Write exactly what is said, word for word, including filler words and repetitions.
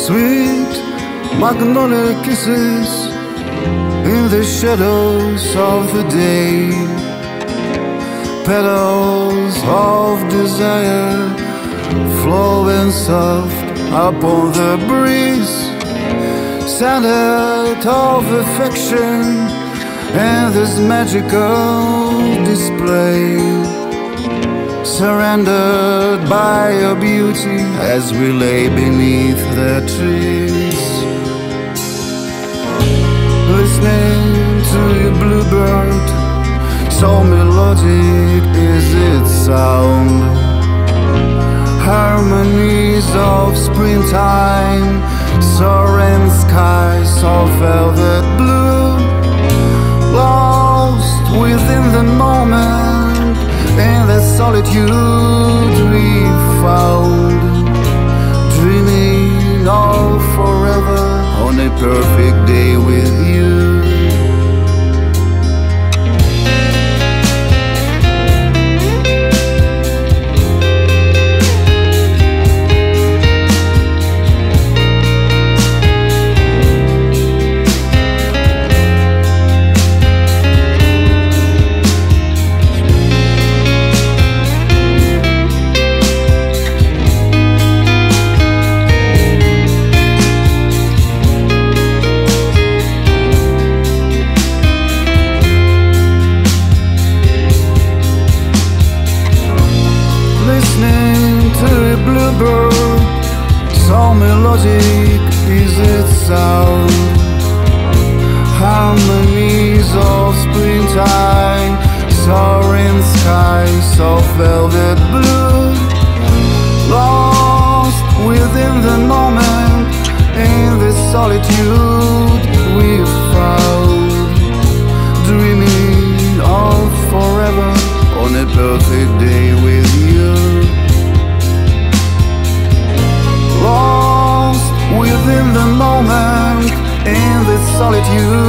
Sweet magnolia kisses in the shadows of the day, petals of desire flowing soft upon the breeze, scented of affection and this magical display, surrendered by your beauty as we lay beneath the trees, listening to your bluebird. So melodic is its sound, harmonies of springtime, soaring skies of velvet blue, lost within the moment, in the solitude we found, dreaming of forever on a perfect day with you. Listening to a bluebird, so melodic is its sound, harmonies of springtime, soaring skies of velvet blue, lost within the moment, in the solitude we found, dreaming of forever on a perfect day with you. Lost within the moment, in the solitude